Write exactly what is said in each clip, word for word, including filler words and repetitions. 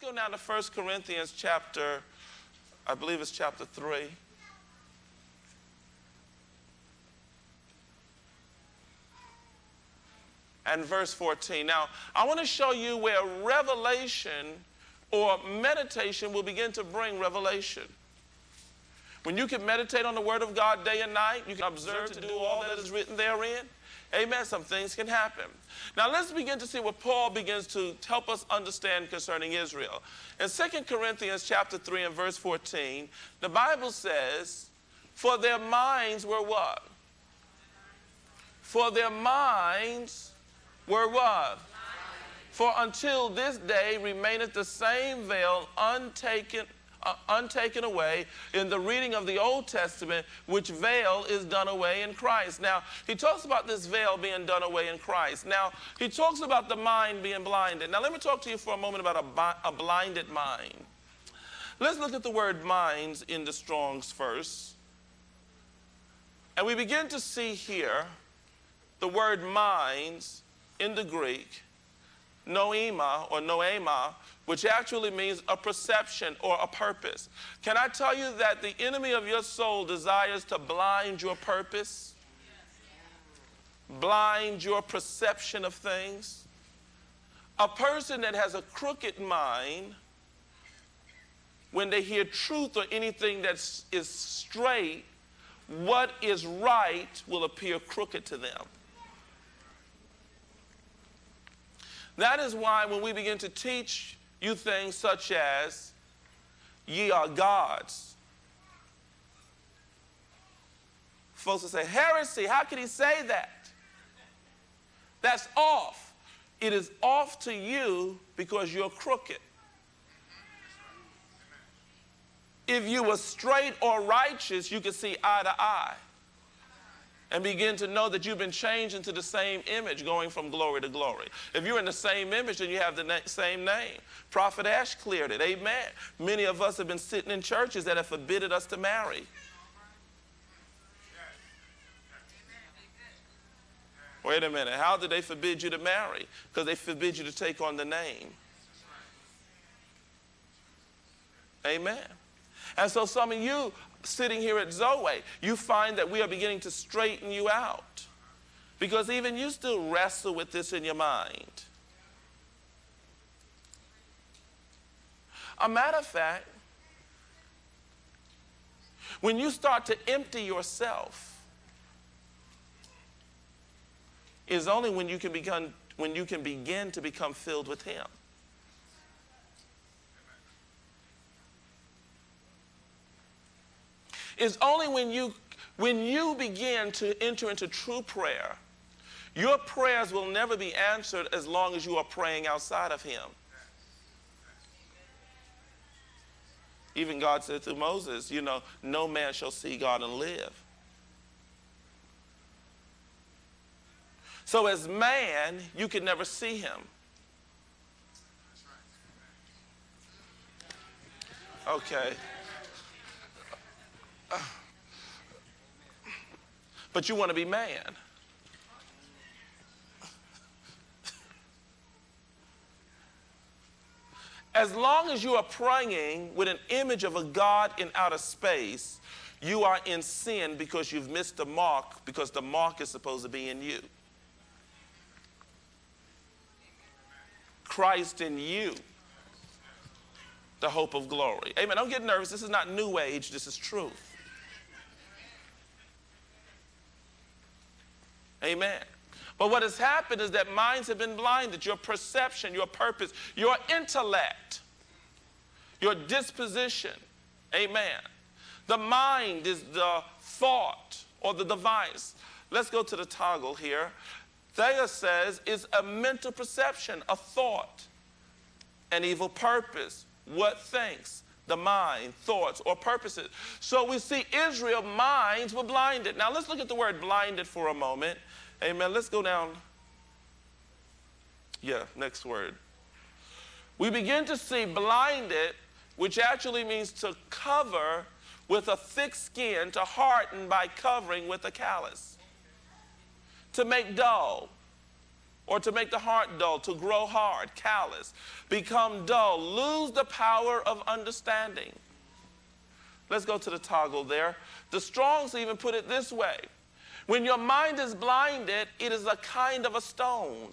go now to First Corinthians chapter, I believe it's chapter three. And verse fourteen. Now, I want to show you where revelation or meditation will begin to bring revelation. When you can meditate on the Word of God day and night, you can observe to do all that is written therein. Amen. Some things can happen. Now, let's begin to see what Paul begins to help us understand concerning Israel. In Second Corinthians chapter three and verse fourteen, the Bible says, for their minds were what? For their minds were what? For until this day remaineth the same veil untaken, uh, untaken away in the reading of the Old Testament, which veil is done away in Christ. Now, he talks about this veil being done away in Christ. Now, he talks about the mind being blinded. Now, let me talk to you for a moment about a, a blinded mind. Let's look at the word minds in the Strong's first. And we begin to see here the word minds in the Greek, noema or noema, which actually means a perception or a purpose. Can I tell you that the enemy of your soul desires to blind your purpose? Blind your perception of things? A person that has a crooked mind, when they hear truth or anything that is straight, what is right will appear crooked to them. That is why when we begin to teach you things such as, ye are gods, folks will say, heresy, how can he say that? That's off. It is off to you because you're crooked. If you were straight or righteous, you could see eye to eye and begin to know that you've been changed into the same image, going from glory to glory. If you're in the same image, then you have the na same name. Prophet Ash cleared it. Amen. Many of us have been sitting in churches that have forbidden us to marry. Wait a minute. How did they forbid you to marry? Because they forbid you to take on the name. Amen. And so some of you sitting here at Zoe, you find that we are beginning to straighten you out, because even you still wrestle with this in your mind. A matter of fact, when you start to empty yourself, is only when you can become when you can begin to become filled with Him. It's only when you, when you begin to enter into true prayer, your prayers will never be answered as long as you are praying outside of Him. Even God said to Moses, you know, no man shall see God and live. So as man, you can never see Him. Okay. But you want to be man. As long as you are praying with an image of a God in outer space, you are in sin because you've missed the mark, because the mark is supposed to be in you. Christ in you, the hope of glory. Amen. Don't get nervous. This is not new age. This is truth. Amen. But what has happened is that minds have been blinded. Your perception, your purpose, your intellect, your disposition. Amen. The mind is the thought or the device. Let's go to the toggle here. Thayer says it's a mental perception, a thought, an evil purpose. What thinks? The mind, thoughts, or purposes. So we see Israel, minds were blinded. Now let's look at the word blinded for a moment. Amen. Let's go down. Yeah, next word. We begin to see blinded, which actually means to cover with a thick skin, to harden by covering with a callus, to make dull. or to make the heart dull, to grow hard, callous, become dull, lose the power of understanding. Let's go to the toggle there. The Strong's even put it this way. When your mind is blinded, it is a kind of a stone.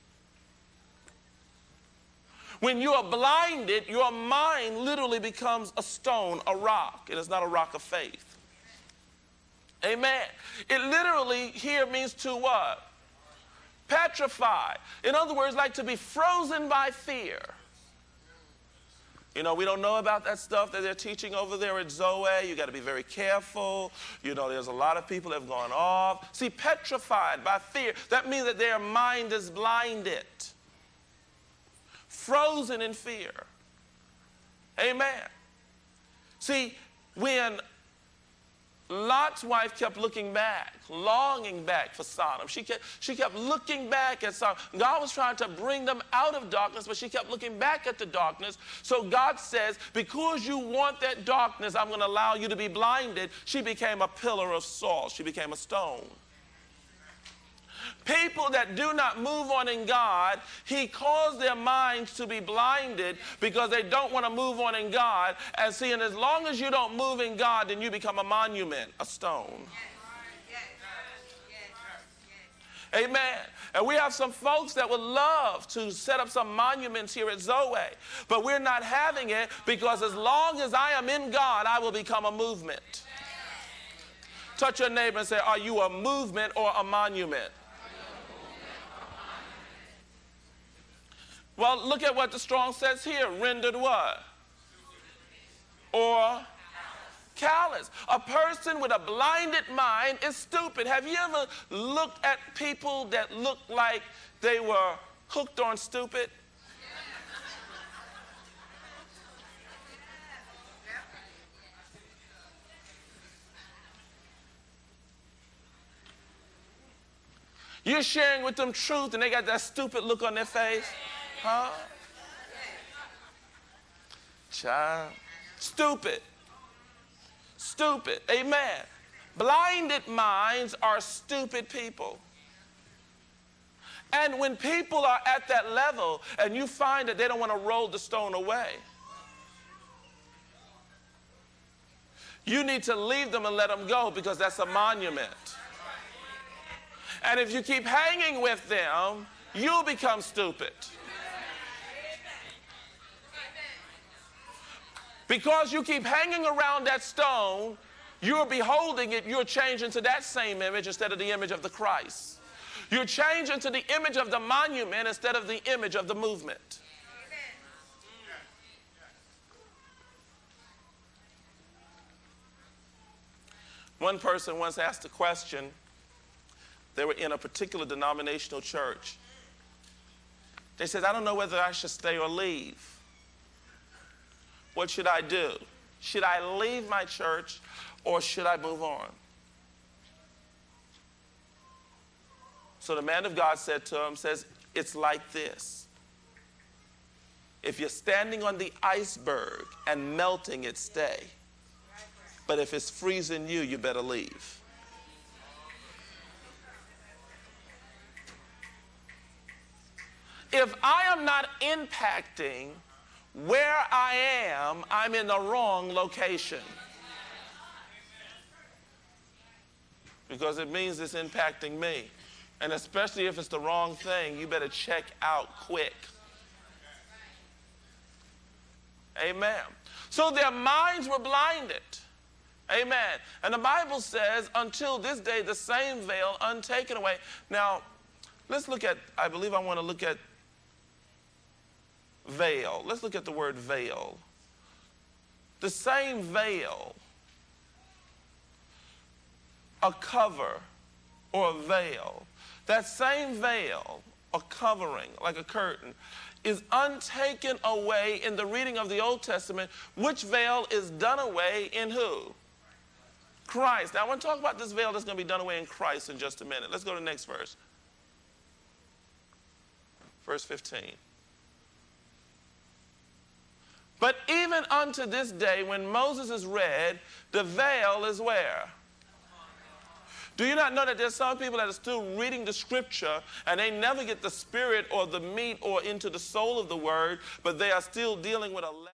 When you are blinded, your mind literally becomes a stone, a rock. It is not a rock of faith. Amen. It literally here means to what? Petrify. In other words, like to be frozen by fear. You know, we don't know about that stuff that they're teaching over there at Zoe. You got to be very careful. You know, there's a lot of people that have gone off. See, petrified by fear, that means that their mind is blinded. Frozen in fear. Amen. See, when Lot's wife kept looking back, longing back for Sodom. She kept, she kept looking back at Sodom. God was trying to bring them out of darkness, but she kept looking back at the darkness. So God says, because you want that darkness, I'm going to allow you to be blinded. She became a pillar of salt. She became a stone. People that do not move on in God, he caused their minds to be blinded because they don't want to move on in God. And see, and as long as you don't move in God, then you become a monument, a stone. Amen. And we have some folks that would love to set up some monuments here at Zoe, but we're not having it because as long as I am in God, I will become a movement. Touch your neighbor and say, are you a movement or a monument? Well, look at what the Strong says here. Rendered what? Or callous. A person with a blinded mind is stupid. Have you ever looked at people that look like they were hooked on stupid? You're sharing with them truth and they got that stupid look on their face. Huh? Child. Stupid. Stupid. Amen. Blinded minds are stupid people. And when people are at that level and you find that they don't want to roll the stone away, you need to leave them and let them go because that's a monument. And if you keep hanging with them, you'll become stupid. Because you keep hanging around that stone, you're beholding it, you're changing to that same image instead of the image of the Christ. You're changing to the image of the monument instead of the image of the movement. One person once asked a question. They were in a particular denominational church. They said, I don't know whether I should stay or leave. What should I do? Should I leave my church or should I move on? So the man of God said to him, says, it's like this. If you're standing on the iceberg and melting it, stay. But if it's freezing you, you better leave. If I am not impacting where I am, I'm in the wrong location. Because it means it's impacting me. And especially if it's the wrong thing, you better check out quick. Amen. So their minds were blinded. Amen. And the Bible says, until this day, the same veil untaken away. Now, let's look at, I believe I want to look at veil. Let's look at the word veil. The same veil, a cover or a veil, that same veil, a covering, like a curtain, is untaken away in the reading of the Old Testament. Which veil is done away in who? Christ. Now I want to talk about this veil that's going to be done away in Christ in just a minute. Let's go to the next verse. Verse fifteen. But even unto this day, when Moses is read, the veil is where? Do you not know that there's some people that are still reading the scripture and they never get the spirit or the meat or into the soul of the word, but they are still dealing with a